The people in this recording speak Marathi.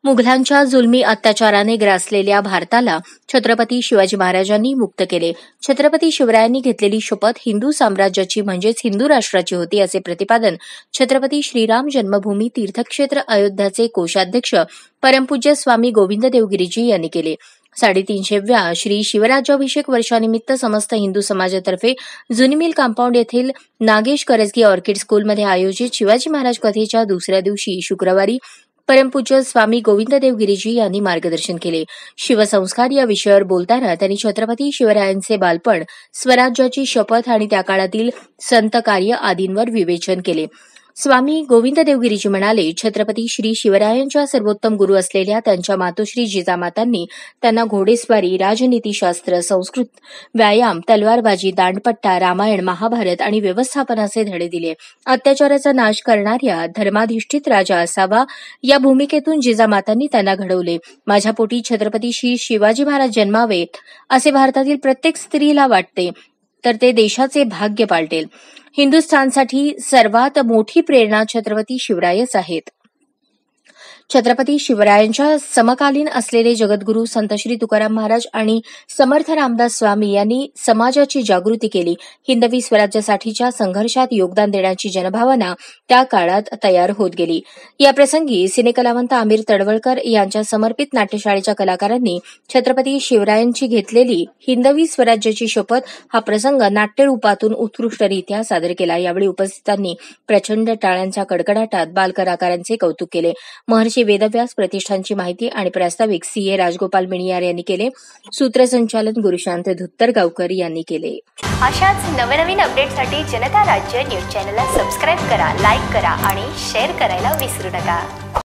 मुघलांच्या जुलमी अत्याचाराने ग्रासलेल्या भारताला छत्रपती शिवाजी महाराजांनी मुक्त केले. छत्रपती शिवरायांनी घेतलेली शपथ हिंदू साम्राज्याची म्हणजेच हिंदू राष्ट्राची होती, असे प्रतिपादन छत्रपती श्रीराम जन्मभूमी तीर्थक्षेत्र अयोध्याचे कोषाध्यक्ष परमपूज्य स्वामी गोविंददेव गिरीजी यांनी केले. 350व्या श्री शिवराज्याभिषेक वर्षानिमित्त समस्त हिंदू समाजातर्फे जुनी मिल कंपाऊंड येथील नागेश करजगी ऑर्किड स्कूलमध्ये आयोजित शिवाजी महाराज कथेच्या दुसऱ्या दिवशी शुक्रवारी परमपूज्य स्वामी गोविंददेव गिरीजी यांनी मार्गदर्शन केले. शिवसंस्कार या विषयावर बोलताना त्यांनी छत्रपती शिवरायांचे बालपण, स्वराज्याची शपथ आणि त्या काळातील संत कार्य आदींवर विवेचन केले. स्वामी गोविंददेव गिरीजी म्हणाले, छत्रपती श्री शिवरायांच्या सर्वोत्तम गुरु असलेल्या त्यांच्या मातोश्री जिजामातांनी त्यांना घोडेस्वारी, राजनीतीशास्त्र, संस्कृत, व्यायाम, तलवारबाजी, दांडपट्टा, रामायण, महाभारत आणि व्यवस्थापनाचे धडे दिले. अत्याचाराचा नाश करणाऱ्या धर्माधिष्ठित राजा असावा या भूमिकेतून जिजामातांनी त्यांना घडवले. माझ्या पोटी छत्रपती श्री शिवाजी महाराज जन्मावेत असे भारतातील प्रत्येक स्त्रीला वाटते तर ते देशाचे भाग्य पालटेल. हिंदुस्थानसाठी सर्वात मोठी प्रेरणा छत्रपती शिवरायच आहेत. छत्रपती शिवरायांच्या समकालीन असलेले जगद्गुरू संत श्री तुकाराम महाराज आणि समर्थ रामदास स्वामी यांनी समाजाची जागृती केली. हिंदवी स्वराज्यासाठीच्या संघर्षात योगदान देण्याची जनभावना त्या काळात तयार होत गेली. या प्रसंगी सिनेकलावंत आमिर तडवळकर यांच्या समर्पित नाट्यशाळेच्या कलाकारांनी छत्रपती शिवरायांची घेतलेली हिंदवी स्वराज्याची शपथ हा प्रसंग नाट्यरूपातून उत्कृष्टरित्या सादर केला. यावेळी उपस्थितांनी प्रचंड टाळ्यांच्या कडकडाटात बालकलाकारांचे कौतुक केले. महर्षी वेदव्यास प्रतिष्ठानची माहिती आणि प्रास्ताविक सीए राजगोपाल मिणियार यांनी केले. सूत्रसंचालन गुरुशांत धुत्तरगावकर यांनी केले. अशाच नवनवीन अपडेटसाठी जनता राज्य न्यूज चॅनलला सबस्क्राईब करा, लाईक करा आणि शेअर करायला विसरू नका.